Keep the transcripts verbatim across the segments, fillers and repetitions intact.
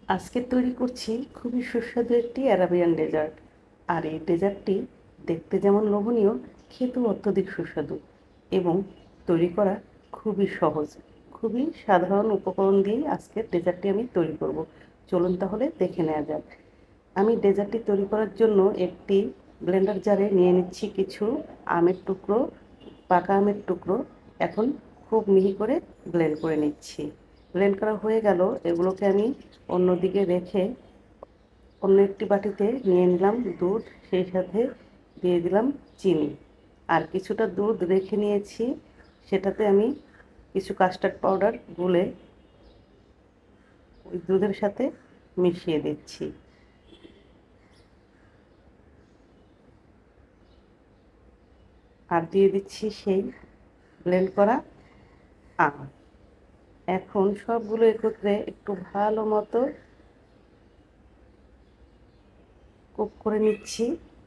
আজকে তৈরি করছি খুবই সুস্বাদু একটি অ্যারাবিয়ান ডেজার্ট। আর এই ডেজার্টটি দেখতে যেমন লোভনীয়, খেতেও অত্যধিক সুস্বাদু এবং তৈরি করা খুবই সহজ। খুবই সাধারণ উপকরণ দিয়েই আজকের ডেজার্টটি আমি তৈরি করব। চলুন তাহলে দেখে নেওয়া যাক। আমি ডেজার্টটি তৈরি করার জন্য একটি ব্লেন্ডার জারে নিয়ে নিচ্ছি কিছু আমের টুকরো, পাকা আমের টুকরো। এখন খুব মিহি করে ব্লেন্ড করে নিচ্ছি। ব্লেন্ড করা হয়ে গেল, এগুলোকে আমি অন্যদিকে রেখে অন্য একটি বাটিতে নিয়ে নিলাম দুধ, সেই সাথে দিয়ে দিলাম চিনি। আর কিছুটা দুধ রেখে নিয়েছি, সেটাতে আমি কিছু কাস্টার্ড পাউডার গুলে ওই দুধের সাথে মিশিয়ে দিচ্ছি। আর দিয়ে দিচ্ছি সেই ব্লেন্ড করা আম। এখন সবগুলো একত্রে একটু ভালো মতো কুক করে নিচ্ছি।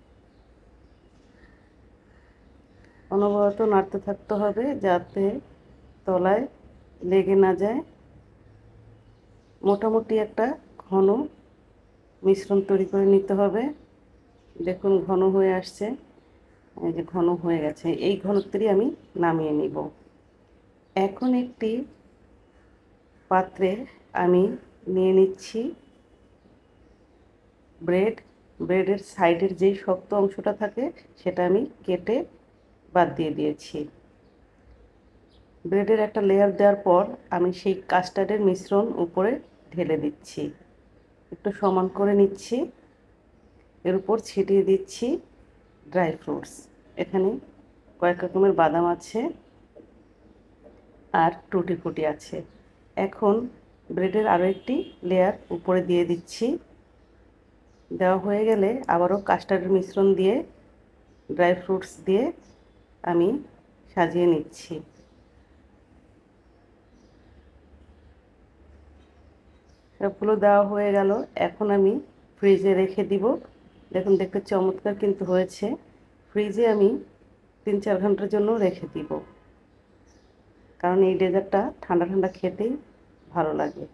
অনবরত নাড়তে থাকতে হবে যাতে তলায় লেগে না যায়। মোটামুটি একটা ঘন মিশ্রণ তৈরি করে নিতে হবে। দেখুন ঘন হয়ে আসছে, এই যে ঘন হয়ে গেছে, এই ঘনত্বেরই আমি নামিয়ে নিব। এখন একটি পাত্রে আমি নিয়ে নিচ্ছি ব্রেড। ব্রেডের সাইডের যেই শক্ত অংশটা থাকে সেটা আমি কেটে বাদ দিয়ে দিয়েছি। ব্রেডের একটা লেয়ার দেওয়ার পর আমি সেই কাস্টার্ডের মিশ্রণ উপরে ঢেলে দিচ্ছি, একটু সমান করে নিচ্ছি। এর উপর ছিটিয়ে দিচ্ছি ড্রাই ফ্রুটস। এখানে কয়েক রকমের বাদাম আছে আর টুটি ফুটি আছে। এখন ব্রেডের আরও একটি লেয়ার উপরে দিয়ে দিচ্ছি। দেওয়া হয়ে গেলে আবারও কাস্টার্ডের মিশ্রণ দিয়ে ড্রাই ফ্রুটস দিয়ে আমি সাজিয়ে নিচ্ছি। সবগুলো দেওয়া হয়ে গেল, এখন আমি ফ্রিজে রেখে দিব। দেখুন দেখতে চমৎকার কিন্তু হয়েছে। ফ্রিজে আমি তিন চার ঘন্টার জন্য রেখে দিব, কারণ এই ডেজার্টটা ঠান্ডা ঠান্ডা খেতেই ভালো লাগে।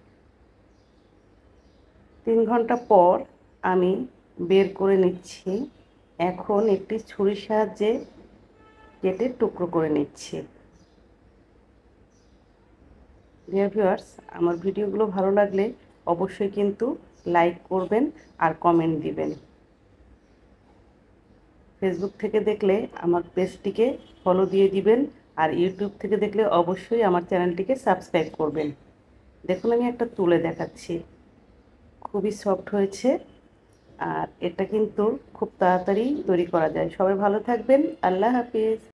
তিন ঘন্টা পর আমি বের করে নিচ্ছি। এখন একটি ছুরির সাহায্যে কেটে টুকরো করে নিচ্ছি। ডিয়ার ভিউয়ার্স, আমার ভিডিওগুলো ভালো লাগলে অবশ্যই কিন্তু লাইক করবেন আর কমেন্ট দিবেন। ফেসবুক থেকে দেখলে আমার পেজটিকে ফলো দিয়ে দিবেন, আর ইউটিউব থেকে দেখলে অবশ্যই আমার চ্যানেলটিকে সাবস্ক্রাইব করবেন। দেখুন আমি একটা তুলে দেখাচ্ছি, খুবই সফট হয়েছে। আর এটা কিন্তু খুব তাড়াতাড়ি তৈরি করা যায়। সবাই ভালো থাকবেন। আল্লাহ হাফিজ।